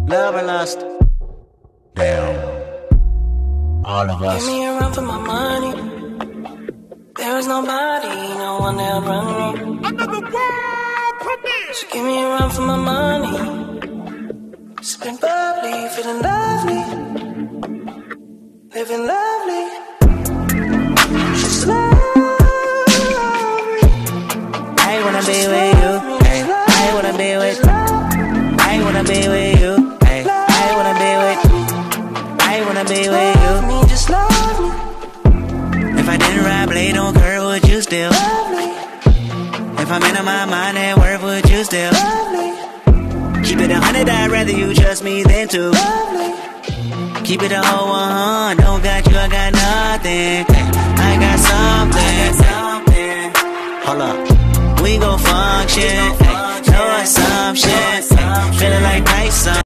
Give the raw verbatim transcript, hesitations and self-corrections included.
Love or lust? Damn. All of us. Give me a run for my money. There is nobody, no one that'll run me. Another world premiere. So give me a run for my money. Sipping bubbly, feeling lovely, living lovely. She's lovely. I wanna be with you. Ay, I wanna be with. I wanna be with you. Ay, I wanna be with. I wanna be with you. Love me, just love me. If I didn't ride blade on curve, would you still? Love me, If I'm in my mind at work, would you still? love me, Keep it a hundred, I'd rather you trust me than two. love me. Keep it a whole one, don't got you, I got nothing. I got something, something. Hold up, we gon' function, no assumption. Feeling like Tyson.